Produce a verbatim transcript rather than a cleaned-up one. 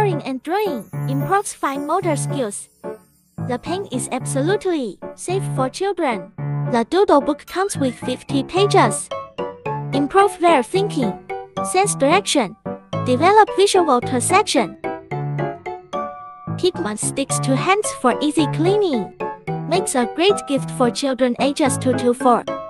coloring and drawing improves fine motor skills. The pen is absolutely safe for children. The doodle book comes with fifty pages. Improve their thinking, sense direction, develop visual perception. Pigment sticks to hands for easy cleaning. Makes a great gift for children ages two to four.